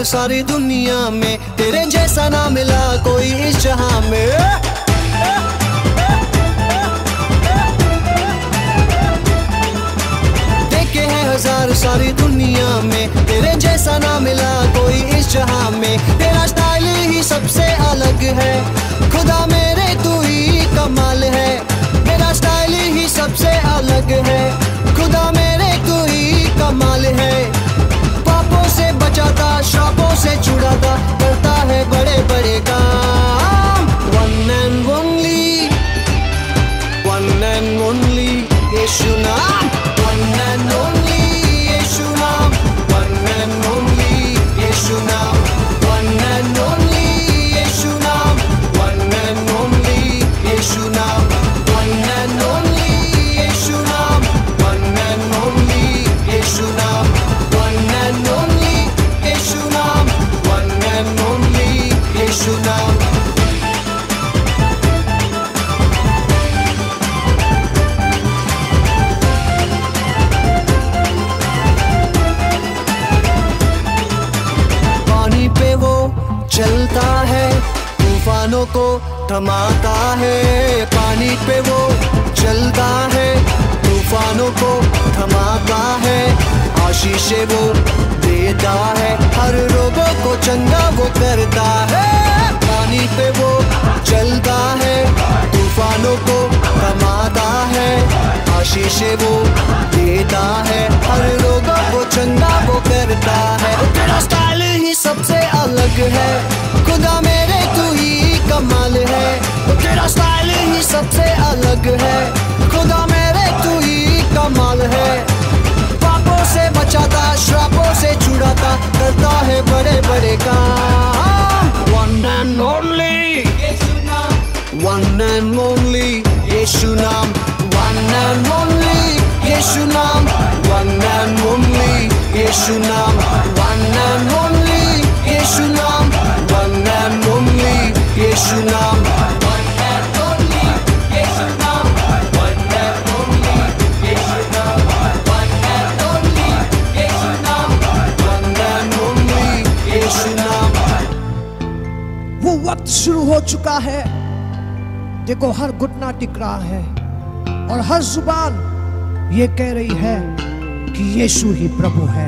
सारी दुनिया में, तेरे जैसा ना मिला कोई इस जहां में। देखे हैं हजार सारी दुनिया में, तेरे जैसा ना मिला कोई इस जहां में। तेरा स्टाइल ही सबसे अलग है, खुदा मेरे तू ही कमाल है। मेरा स्टाइल ही सबसे अलग है, खुदा मेरे तू ही कमाल है। पापों से बचाता, श्रापों से छुड़ाता, करता है बड़े बड़े काम। One and only, one and only यीशु नाम। वन एंड ओनली यीशु नाम, वन एंड ओनली यीशु नाम, वन एंड ओनली यीशु नाम, वन एंड ओनली यीशु नाम, वन एंड ओनली यीशु नाम, वन एंड ओनली यीशु नाम, वन एंड ओनली यीशु नाम, वन एंड ओनली यीशु नाम। पानी पे वो चलता है, तूफानों को थमाता है। पानी पे वो चलता है, तूफानों को थमाता है। आशीषें वो देता है, हर रोगों को चंगा वो करता है। पानी पे वो चलता है, तूफानों को थमाता है। आशीषें वो देता है, हर रोगों को चंगा वो करता है। तेरा स्टाइल ही सबसे अलग है, खुदा मेरे तू ही कमाल है। तेरा स्टाइल ही सबसे अलग है, खुदा मेरे तू ही कमाल है। पापों से बचाता, श्रापों से छुड़ाता, करता है बड़े बड़े काम। One and only, one and only यीशु नाम, वन एंड ओनली यीशु नाम, वन एंड ओनली यीशु नाम, वन एंड ओनली यीशु नाम, वन एंड ओनली यीशु नाम, वन एंड ओनली यीशु नाम, वन एंड ओनली यीशु नाम, वन एंड ओनली यीशु नाम, वन एंड ओनली यीशु नाम। वो वक्त शुरू हो चुका है, देखो हर घुटना टिक रहा है और हर जुबान ये कह रही है कि यीशु ही प्रभु है।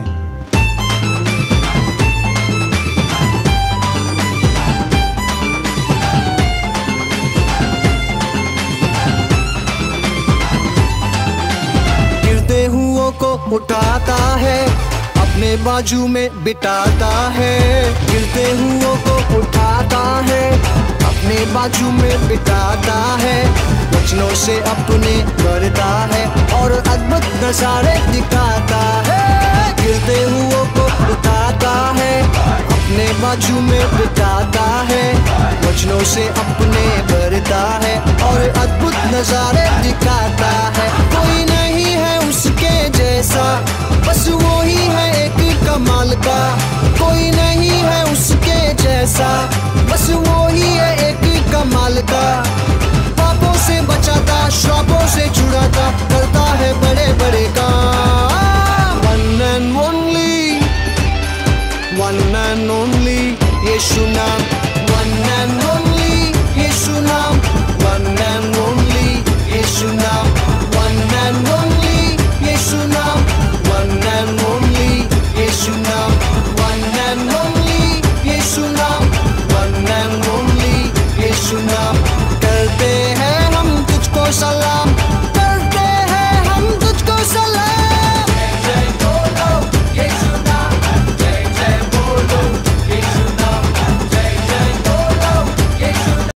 गिरते हुओं को उठाता है, अपने बाजू में बिठाता है। गिरते हुओं को उठाता है, अपने बाजू में बिठाता है। वचनों से अपने करता है और अद्भुत नजारे दिखाता है। गिरते हुओं को उठाता है, अपने बाजू में बिठाता है। वचनों से अपने भरता है और अद्भुत नजारे दिखाता है। कोई नहीं है उसके जैसा, बस वो ही है एक कमाल का। कोई नहीं है उसके जैसा, बस वो ही है एक कमाल का। पापों से बचाता, श्रापों से छुड़ाता, करता है बड़े बड़े काम। One and only, one and only यीशु नाम, वन एंड ओनली यीशु नाम, वन एंड